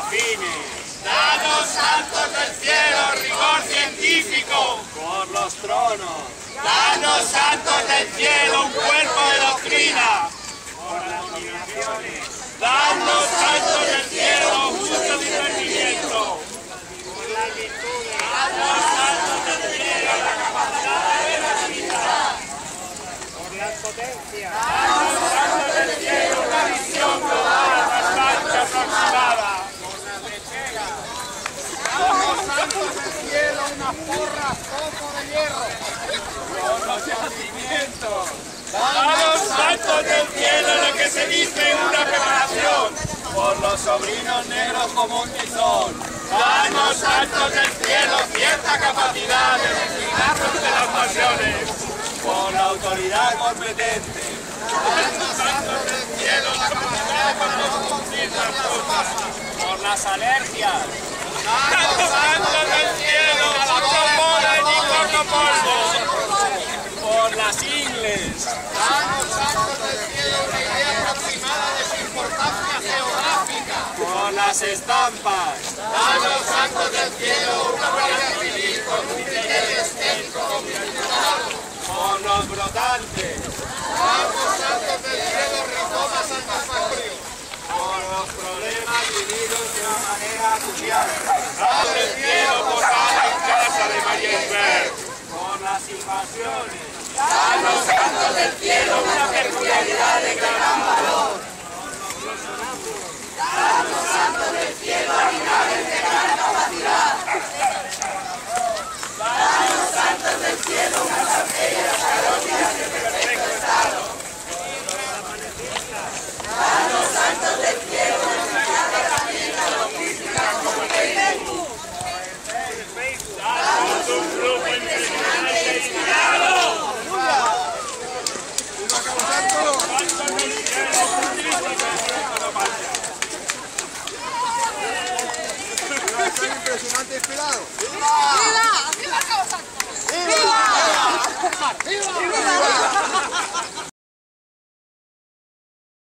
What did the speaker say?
fines. Danos, santos del cielo, rigor científico. Por los tronos. Danos, santos del cielo, un cuerpo de doctrina. Por las dominaciones. Danos, santos del cielo, mucho discernimiento. Por las virtudes. Danos, santos del cielo, la capacidad de la vida. Por las potencias. Danos, santos del cielo, una visión global bastante aproximada. Por las lecheras. Danos, santos del cielo, una porra poco de hierro. Por los yacimientos. Danos, santos del cielo, lo que se dice una preparación. Por los sobrinos negros como un tizón. Danos, santos del cielo, cierta capacidad de desligarnos de las pasiones. Por la autoridad competente. Danos, santos del cielo, la capacidad para no cumplir las cosas. Por las alergias. Danos, santos del cielo, mucho polen y poco polvo. Por las ingles. Danos, santos del cielo, una idea aproximada de su importancia geográfica. Por las estampas. Danos, santos del cielo, una guardia civil con un criterio estético convencional. Por los brotantes. Danos, santos del cielo, rizoma satisfactorio. Por los problemas vividos de una manera acuciada. Danos del cielo, posada en casa de María Isbert. Por las invasiones. Danos, santos del cielo, una peculiaridad de gran valor. Danos, santos del cielo, animales de gran capacidad. Danos, santos del cielo, una